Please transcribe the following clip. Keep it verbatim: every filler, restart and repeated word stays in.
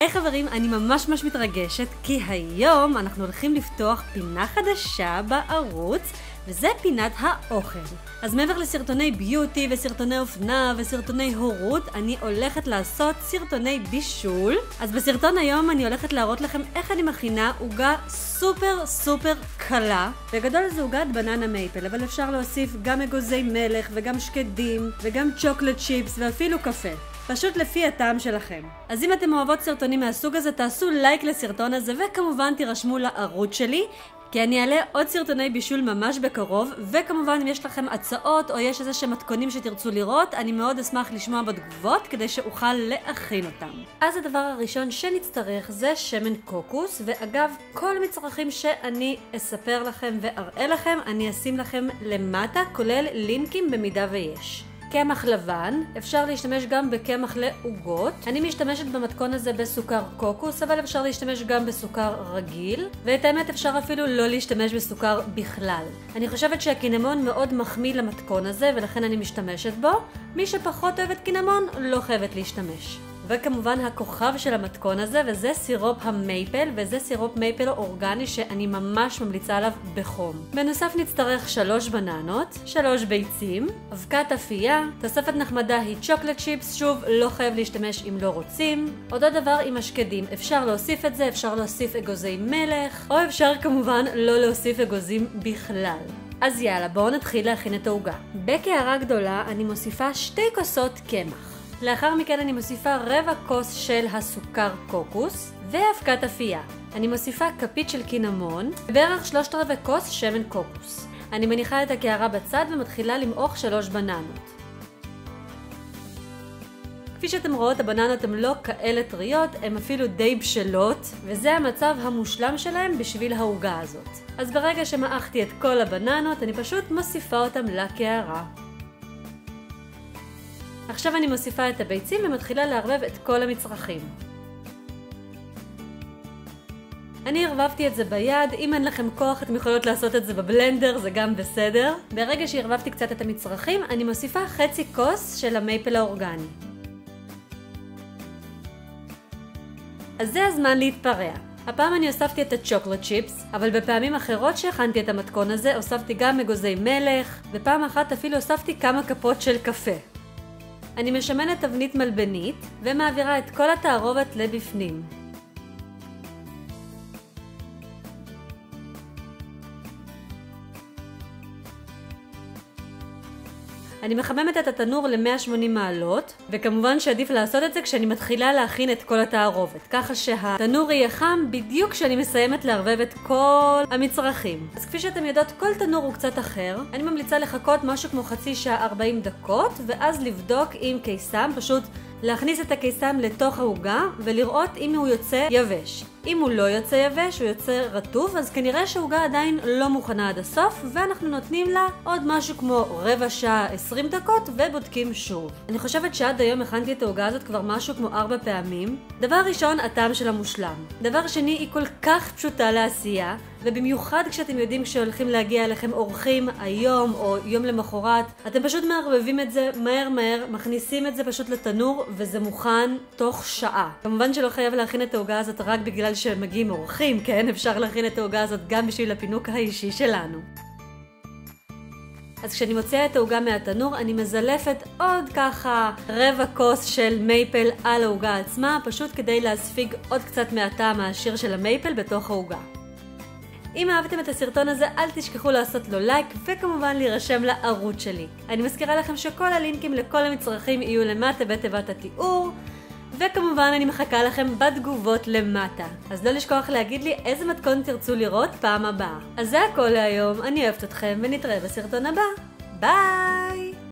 היי חברים, אני ממש ממש מתרגשת כי היום אנחנו הולכים לפתוח פינה חדשה בערוץ וזה פינת האוכל. אז מעבר לסרטוני ביוטי וסרטוני אופנה וסרטוני הורות, אני הולכת לעשות סרטוני בישול. אז בסרטון היום אני הולכת להראות לכם איך אני מכינה עוגה סופר סופר קלה. בגדול זו עוגת בננה מייפל, אבל אפשר להוסיף גם אגוזי מלך וגם שקדים וגם צ'וקולד צ'יפס ואפילו קפה. פשוט לפי הטעם שלכם. אז אם אתם אוהבות סרטונים מהסוג הזה, תעשו לייק לסרטון הזה וכמובן תירשמו לערוץ שלי, כי אני אעלה עוד סרטוני בישול ממש בקרוב, וכמובן אם יש לכם הצעות או יש איזה שהם מתכונים שתרצו לראות, אני מאוד אשמח לשמוע בתגובות כדי שאוכל להכין אותם. אז הדבר הראשון שנצטרך זה שמן קוקוס, ואגב כל המצרכים שאני אספר לכם ואראה לכם אני אשים לכם למטה, כולל לינקים במידה ויש. קמח לבן, אפשר להשתמש גם בקמח לעוגות. אני משתמשת במתכון הזה בסוכר קוקוס, אבל אפשר להשתמש גם בסוכר רגיל, ואת האמת אפשר אפילו לא להשתמש בסוכר בכלל. אני חושבת שהקינמון מאוד מחמיא למתכון הזה ולכן אני משתמשת בו. מי שפחות אוהבת קינמון לא חייבת להשתמש. וכמובן הכוכב של המתכון הזה, וזה סירופ המייפל, וזה סירופ מייפל אורגני שאני ממש ממליצה עליו בחום. בנוסף נצטרך שלוש בננות, שלוש ביצים, אבקת אפייה, תוספת נחמדה היא צ'וקולד צ'יפס, שוב לא חייב להשתמש אם לא רוצים. אותו דבר עם השקדים, אפשר להוסיף את זה, אפשר להוסיף אגוזי מלך, או אפשר כמובן לא להוסיף אגוזים בכלל. אז יאללה, בואו נתחיל להכין את העוגה. בקערה גדולה אני מוסיפה שתי כוסות קמח. לאחר מכן אני מוסיפה רבע כוס של הסוכר קוקוס ואבקת אפייה. אני מוסיפה כפית של קינמון ובערך שלושת רבעי כוס שמן קוקוס. אני מניחה את הקערה בצד ומתחילה למעוך שלוש בננות. כפי שאתם רואות, הבננות הן לא כאלה טריות, הן אפילו די בשלות, וזה המצב המושלם שלהם בשביל העוגה הזאת. אז ברגע שמעכתי את כל הבננות, אני פשוט מוסיפה אותם לקערה. עכשיו אני מוסיפה את הביצים ומתחילה לערבב את כל המצרכים. אני ערבבתי את זה ביד, אם אין לכם כוח אתם יכולות לעשות את זה בבלנדר, זה גם בסדר. ברגע שערבבתי קצת את המצרכים, אני מוסיפה חצי כוס של המייפל האורגני. אז זה הזמן להתפרע. הפעם אני הוספתי את הצ'וקולד צ'יפס, אבל בפעמים אחרות שהכנתי את המתכון הזה, הוספתי גם אגוזי מלך, ופעם אחת אפילו הוספתי כמה כפות של קפה. אני משמנת תבנית מלבנית ומעבירה את כל התערובת לבפנים. אני מחממת את התנור ל-מאה ושמונים מעלות, וכמובן שעדיף לעשות את זה כשאני מתחילה להכין את כל התערובת, ככה שהתנור יהיה חם בדיוק כשאני מסיימת לערבב את כל המצרכים. אז כפי שאתם יודעות, כל תנור הוא קצת אחר. אני ממליצה לחכות משהו כמו חצי שעה ארבעים דקות, ואז לבדוק עם קיסם, פשוט להכניס את הקיסם לתוך העוגה ולראות אם הוא יוצא יבש. אם הוא לא יוצא יבש, הוא יוצא רטוב, אז כנראה שהעוגה עדיין לא מוכנה עד הסוף, ואנחנו נותנים לה עוד משהו כמו רבע שעה עשרים דקות ובודקים שוב. אני חושבת שעד היום הכנתי את העוגה הזאת כבר משהו כמו ארבע פעמים. דבר ראשון, הטעם שלה מושלם. דבר שני, היא כל כך פשוטה לעשייה, ובמיוחד כשאתם יודעים שהולכים להגיע אליכם אורחים היום או יום למחרת, אתם פשוט מערבבים את זה מהר מהר, מכניסים את זה פשוט לתנור וזה מוכן תוך שעה. כמובן שלא חייב להכין את העוגה הזאת רק בגלל שמגיעים אורחים, כן? אפשר להכין את העוגה הזאת גם בשביל הפינוק האישי שלנו. אז כשאני מוציאה את העוגה מהתנור, אני מזלפת עוד ככה רבע כוס של מייפל על העוגה עצמה, פשוט כדי להספיג עוד קצת מהטעם העשיר של המייפל בתוך העוגה. אם אהבתם את הסרטון הזה, אל תשכחו לעשות לו לייק וכמובן להירשם לערוץ שלי. אני מזכירה לכם שכל הלינקים לכל המצרכים יהיו למטה בתיבת התיאור, וכמובן אני מחכה לכם בתגובות למטה. אז לא לשכוח להגיד לי איזה מתכון תרצו לראות פעם הבאה. אז זה הכל להיום, אני אוהבת אתכם ונתראה בסרטון הבא. ביי!